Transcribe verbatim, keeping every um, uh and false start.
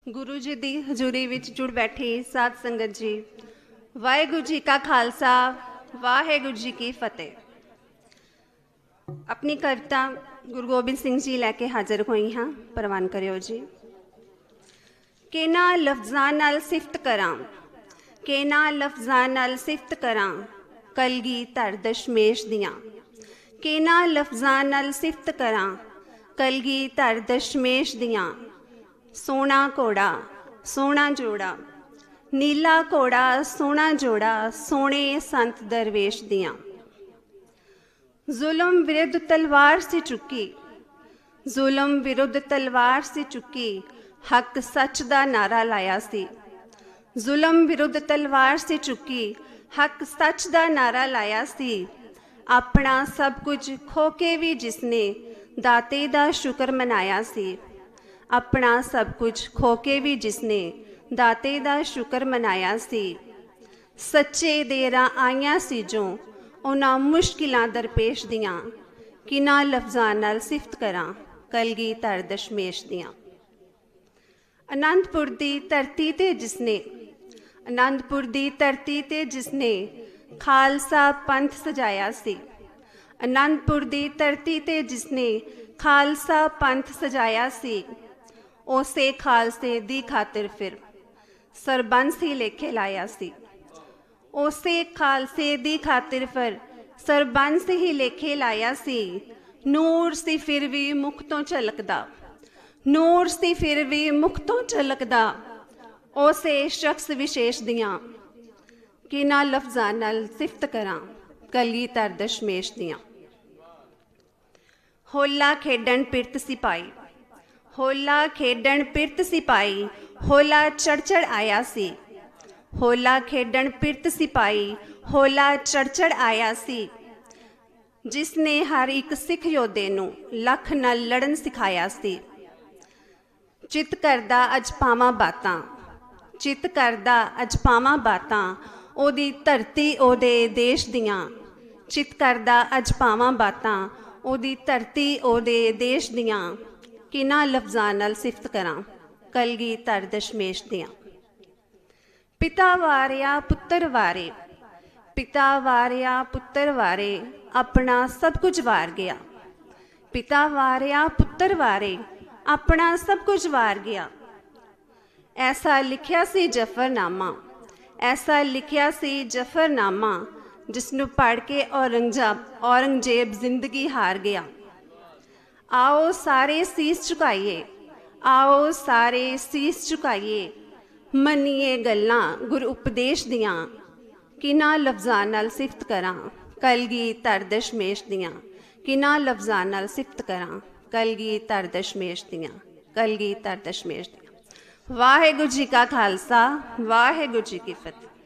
गुरु जी दी हजूरी विच जुड़ बैठी साध संगत जी, वाहेगुरु जी का खालसा, वाहेगुरु जी की फतेह। अपनी कविता गुरु गोबिंद सिंह जी लैके हाजिर हुई हाँ, प्रवान करियो जी। के ना लफ्ज़ां नाल सिफत करां, के ना लफ्ज़ां नाल सिफत करां, कलगी धर दशमेश दियां। के ना लफ्ज़ां नाल सिफत करां, कलगी धर दशमेश दियां। सोना घोड़ा सोना जोड़ा, नीला घोड़ा सोना जोड़ा, सोने संत दरवेश दियां। जुल्म विरुद्ध तलवार से चुकी, जुल्म विरुद्ध तलवार से चुकी, हक सच दा नारा लाया सी। जुल्म विरुद्ध तलवार से चुकी, हक सच दा नारा लाया सी। अपना सब कुछ खो के भी जिसने दाते दा शुक्र मनाया सी। अपना सब कुछ खो के भी जिसने दाते दा शुक्र मनाया सी। सच्चे देरा आईयां सी जो उन्हां मुश्किलां दरपेश दियां, किना लफ्ज़ां नाल सिफत करां, कलगी धर दशमेश दियां। आनंदपुर दी धरती ते जिसने आनंदपुर दी धरती ते जिसने खालसा पंथ सजाया सी। आनंदपुर दी धरती ते जिसने खालसा पंथ सजाया सी। उसे खालसे दी खातिर फिर सरबंस ही लेखे लाया सी। उसे खालसे दी खातिर फिर सरबंस ही लेखे लाया सी। नूर सी फिर भी मुख तो झलकदा, नूर सी फिर भी मुख तो झलकदा, उसे शख्स विशेष दियां, किना लफ्ज़ां नाल सिफत करां, कलगी धर दशमेश दियां। होला खेडन पिरत सिपाही, होला खेडन पिरत सिपाही, होला चढ़ चढ़ आया सी। होला खेडन पिरत सिपाही, होला चढ़ चढ़ आया सी। जिसने हर एक सिख योद्धे नूं लख नाल लड़न सिखाया सी। चित करदा अज पावां बातां, चित करदा अज पावां बातां, ओदी धरती ओदे देश दियां। चित करदा अज पावां बातां, ओदी धरती ओदे देश दियां। किना लफ्ज़ां नाल सिफत करां, कलगी धर दशमेश दियां। पिता वारिया पुत्तर वारे, पिता वारिया पुत्तर वारे, अपना सब कुछ वार गया। पिता वारिया पुत्तर वारे, अपना सब कुछ वार गया। ऐसा लिखिया सी जफरनामा, ऐसा लिखिया सी जफरनामा, जिसनू पढ़ के औरंगजेब औरंगजेब जिंदगी हार गया। आओ सारे शीस झुकाइए, आओ सारे शीस झुकाइए, मन्निए गल्लां गुरु उपदेश दियां। किना लफ्ज़ां नाल सिफत करां, कलगी धर दशमेश दियां। किना लफ्ज़ां नाल सिफत करां, कलगी धर दशमेश दियां, कलगी धर दशमेश दियां। वाहेगुरु जी का खालसा, वाहेगुरु जी की फतेह।